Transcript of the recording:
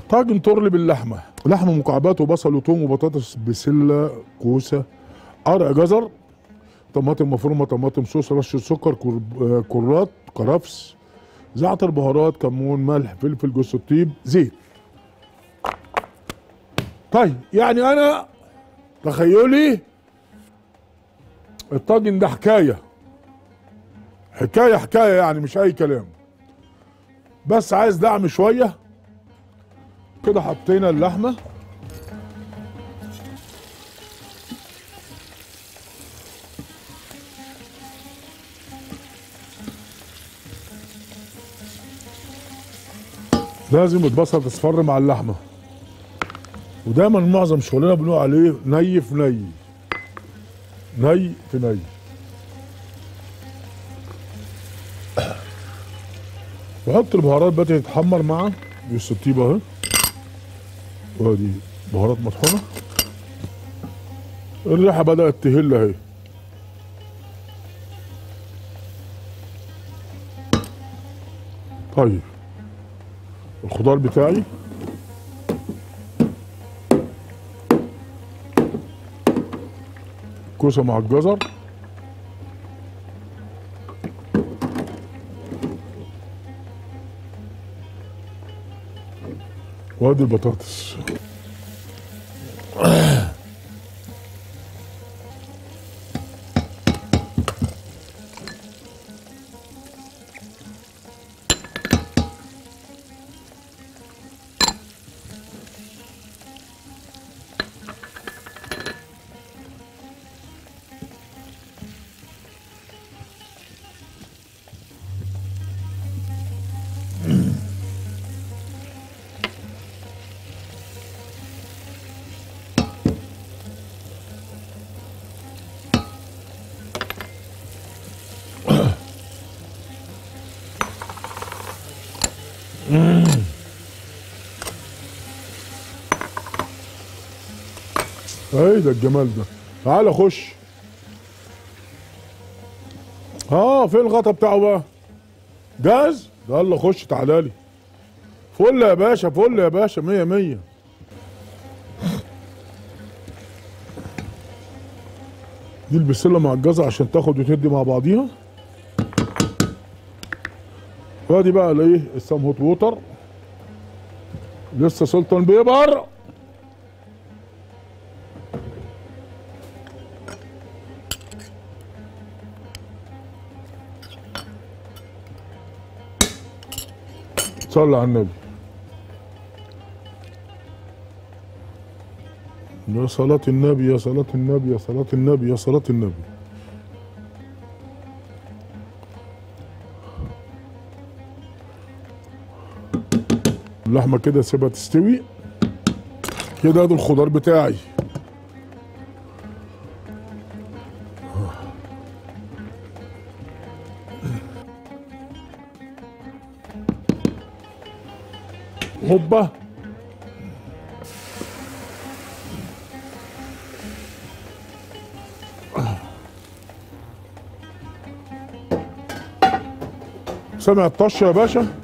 طاجن تورلي باللحمه، لحمه مكعبات وبصل وثوم وبطاطس بسله كوسه قرع جزر طماطم مفرومه طماطم صوص رشه سكر كرات كرفس زعتر بهارات كمون ملح فلفل جوز الطيب زيت. طيب يعني انا تخيلي الطاجن ده حكايه حكايه يعني مش اي كلام، بس عايز دعم شويه كده. حطينا اللحمه لازم البصل تصفر مع اللحمه، ودايما معظم شغلنا بنقول عليه ني في ني، ني في ني. وحط البهارات بدأت تتحمر مع جوز الطيب اهي، وادي بهارات مطحونه، الريحه بدأت تهل اهي. طيب الخضار بتاعي كوسه مع الجزر وادي البطاطس. ايه ده الجمال ده؟ تعالى خش. فين الغطا بتاعه بقى؟ جاهز؟ يلا خش تعالى لي. فل يا باشا فل يا باشا، مية مية. دي البسله مع الجزر عشان تاخد وتدي مع بعضيها. وادي بقى الايه السام هوت ووتر لسه سلطان بيبر. صلي على النبي. يا صلاة النبي يا صلاة النبي يا صلاة النبي يا صلاة النبي. اللحمة كده سيبها تستوي كده. ادي الخضار بتاعي هوبا. سامع الطشه يا باشا؟